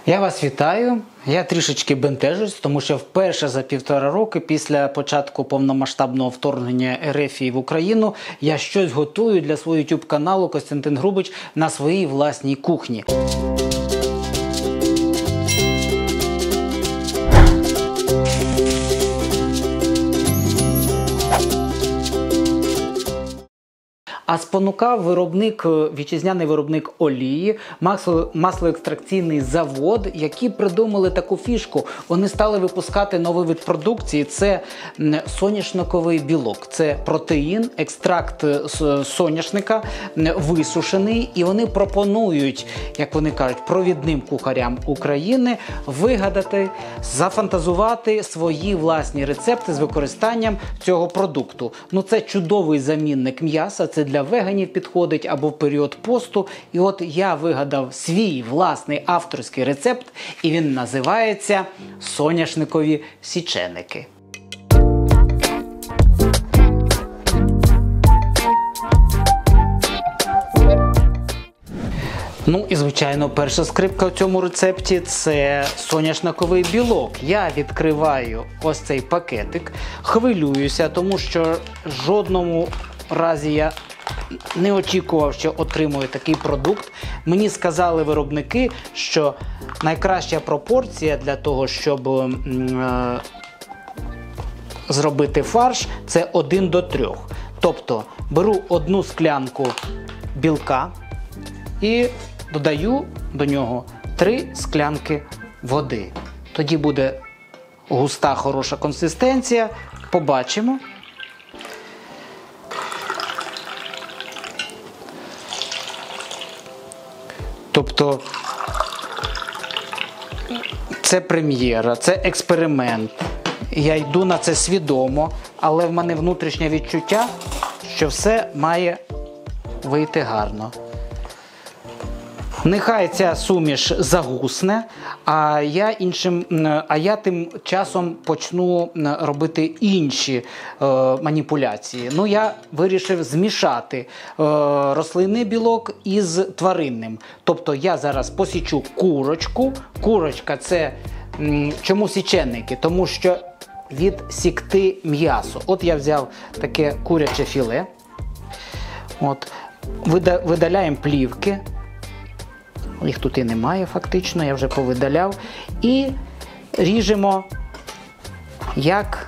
Я вас вітаю. Я трішечки бентежусь, тому що вперше за 1,5 роки після початку повномасштабного вторгнення РФ в Україну я щось готую для свого YouTube каналу Костянтин Грубич на своїй власній кухні. А спонукав вітчизняний виробник олії, маслоекстракційний завод, які придумали таку фішку. Вони стали випускати новий вид продукції – це соняшниковий білок. Це протеїн, екстракт соняшника, висушений. І вони пропонують, як вони кажуть, провідним кухарям України вигадати, зафантазувати свої власні рецепти з використанням цього продукту. Ну, це чудовий замінник м'яса, це для веганів підходить або в період посту. І от я вигадав свій власний авторський рецепт, і він називається соняшникові січеники. Ну і, звичайно, перша скрипка в цьому рецепті – це соняшниковий білок. Я відкриваю ось цей пакетик, хвилююся, тому що в жодному разі я не очікував, що отримую такий продукт. Мені сказали виробники, що найкраща пропорція для того, щоб зробити фарш – це 1 до 3. Тобто беру 1 склянку білка і додаю до нього 3 склянки води. Тоді буде густа, хороша консистенція. Побачимо. Тобто це прем'єра, це експеримент. Я йду на це свідомо, але в мене внутрішнє відчуття, що все має вийти гарно. Нехай ця суміш загусне, а я тим часом почну робити інші маніпуляції. Ну, я вирішив змішати рослинний білок із тваринним. Тобто я зараз посічу курочку. Курочка – це чому січенники? Тому що відсікти м'ясо. От я взяв таке куряче філе. От. Видаляємо плівки. Їх тут і немає фактично, я вже повидаляв. І ріжемо як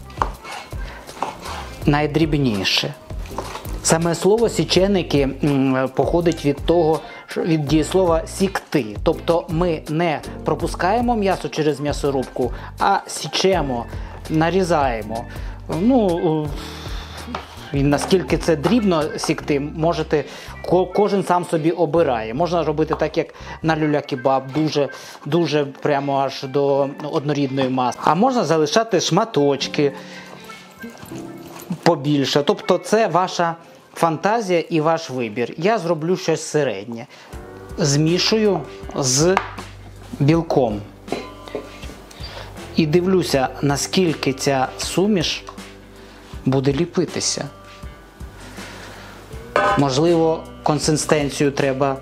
найдрібніше. Саме слово січеники походить від дієслова сікти. Тобто ми не пропускаємо м'ясо через м'ясорубку, а січемо, нарізаємо. Ну, і наскільки це дрібно сікти, кожен сам собі обирає. Можна робити так, як на люля-кебаб, дуже прямо аж до однорідної маси. А можна залишати шматочки побільше. Тобто це ваша фантазія і ваш вибір. Я зроблю щось середнє. Змішую з білком. І дивлюся, наскільки ця суміш буде ліпитися. Можливо, консистенцію треба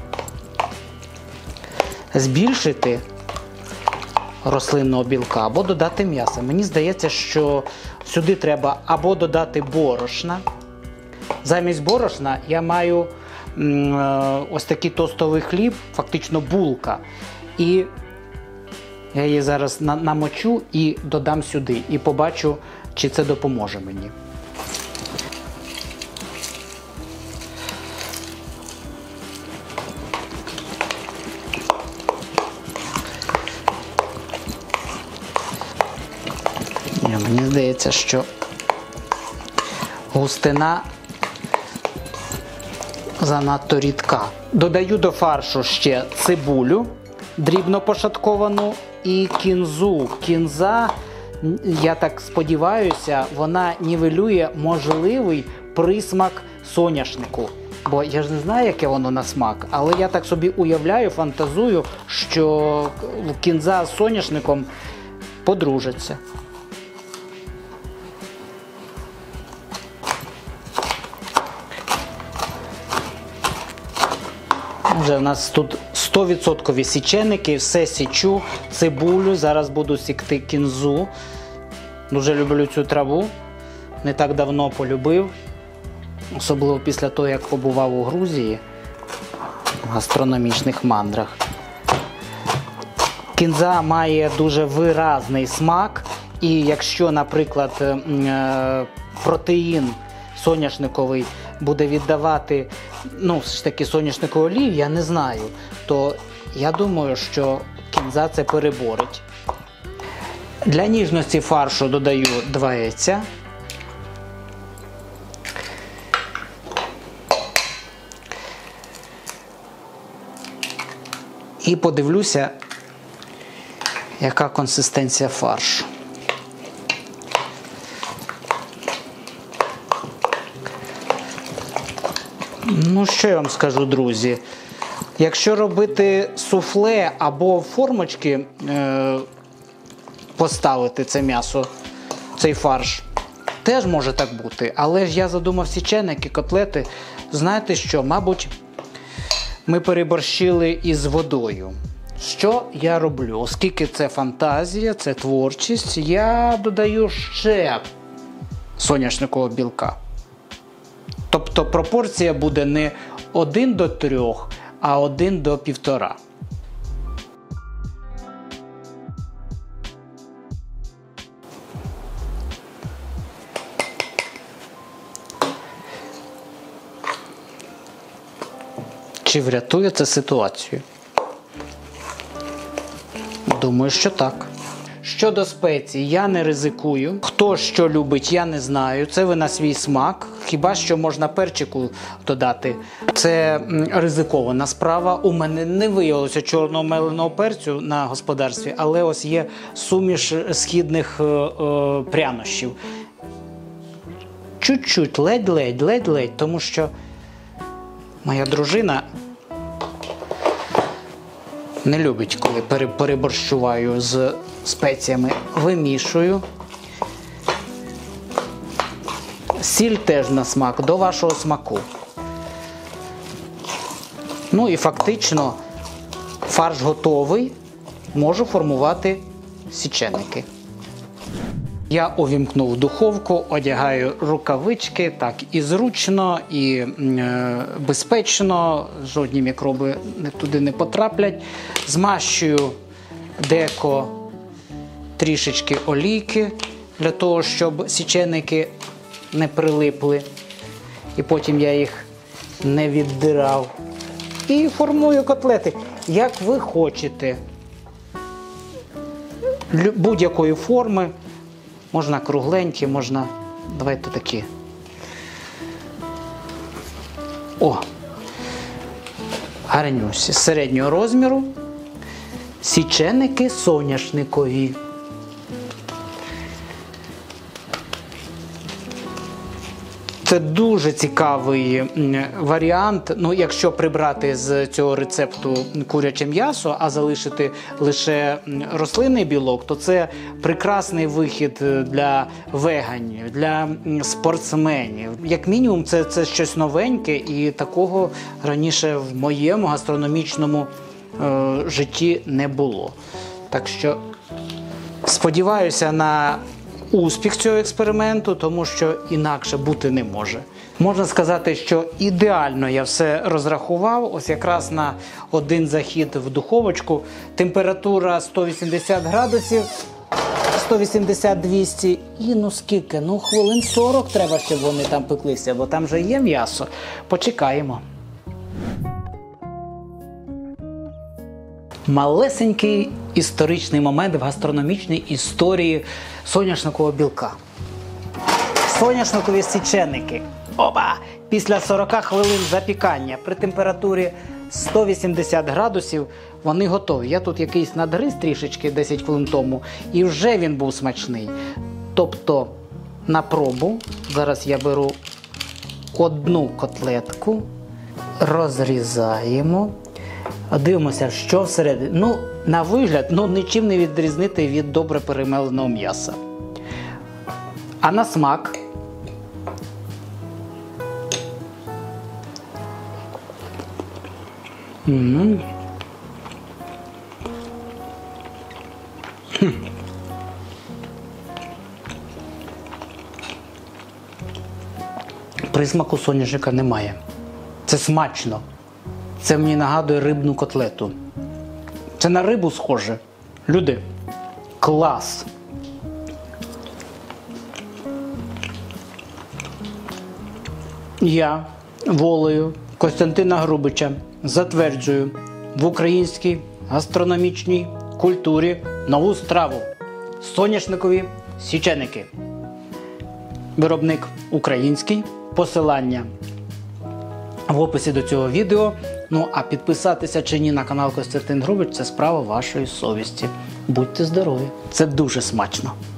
збільшити рослинного білка або додати м'яса. Мені здається, що сюди треба або додати борошна. Замість борошна я маю ось такий тостовий хліб, фактично булка. І я її зараз намочу і додам сюди. І побачу, чи це допоможе мені. Мені здається, що густина занадто рідка. Додаю до фаршу ще цибулю, дрібно пошатковану, і кінзу. Кінза, я так сподіваюся, вона нівелює можливий присмак соняшнику. Бо я ж не знаю, яке воно на смак, але я так собі уявляю, фантазую, що кінза з соняшником подружаться. Вже в нас тут 100% січеники, все січу, цибулю, зараз буду сікти кінзу. Дуже люблю цю траву, не так давно полюбив, особливо після того, як побував у Грузії в гастрономічних мандрах. Кінза має дуже виразний смак, і якщо, наприклад, протеїн соняшниковий буде віддавати, все ж таки соняшникову олію, я не знаю, то я думаю, що кінза це переборить. Для ніжності фаршу додаю 2 яйця. І подивлюся, яка консистенція фаршу. Що я вам скажу, друзі? Якщо робити суфле або в формочки поставити це м'ясо, цей фарш, теж може так бути. Але ж я задумав січеники, котлети. Знаєте що? Мабуть, ми переборщили із водою. Що я роблю? Оскільки це фантазія, це творчість, я додаю ще соняшникового білка. Тобто пропорція буде не 1 до 3, а 1 до 1,5. Чи врятує це ситуацію? Думаю, що так. Щодо спецій, я не ризикую. Хто що любить, я не знаю. Це ви на свій смак. Хіба що можна перчику додати. Це ризикована справа. У мене не виявилося чорного меленого перцю на господарстві, але ось є суміш східних прянощів. Чуть-чуть, ледь-ледь, тому що моя дружина не любить, коли переборщуваю з спеціями. Вимішую. Сіль теж на смак, до вашого смаку. І фактично фарш готовий, можу формувати січеники. Я увімкнув духовку, одягаю рукавички, так і зручно, і безпечно, жодні мікроби туди не потраплять. Змащую деко трішечки олійки, для того, щоб січеники не прилипли, і потім я їх не віддирав. І формую котлети, як ви хочете. Будь-якої форми. Можна кругленькі, можна, давайте такі. Гарнюсі. Середнього розміру. Січеники соняшникові. Це дуже цікавий варіант. Якщо прибрати з цього рецепту куряче м'ясо, а залишити лише рослинний білок, то це прекрасний вихід для веганів, для спортсменів. Як мінімум, це щось новеньке, і такого раніше в моєму гастрономічному житті не було. Так що сподіваюся на успіх цього експерименту, тому що інакше бути не може. Можна сказати, що ідеально я все розрахував, ось якраз на один захід в духовочку. Температура 180 градусів, 180-200 і скільки? Хвилин 40 треба, щоб вони там пеклися, бо там вже є м'ясо. Почекаємо. Малесенький історичний момент в гастрономічній історії соняшникового білка. Соняшникові січеники. Після 40 хвилин запікання при температурі 180 градусів вони готові. Я тут якийсь надгриз трішечки 10 хвилин тому, і вже він був смачний. Тобто, на пробу, зараз я беру одну котлетку, розрізаємо. Дивимося, що всередині. На вигляд, нічим не відрізнити від добре перемеленого м'яса. А на смак? Присмаку соняшника немає. Це смачно. Це мені нагадує рибну котлету. Це на рибу схоже. Люди, клас! Я волею Костянтина Грубича затверджую в українській гастрономічній культурі нову страву – соняшникові січеники. Виробник український, посилання в описі до цього відео. Ну а підписатися чи ні на канал Костянтин Грубич – це справа вашої совісті. Будьте здорові, це дуже смачно.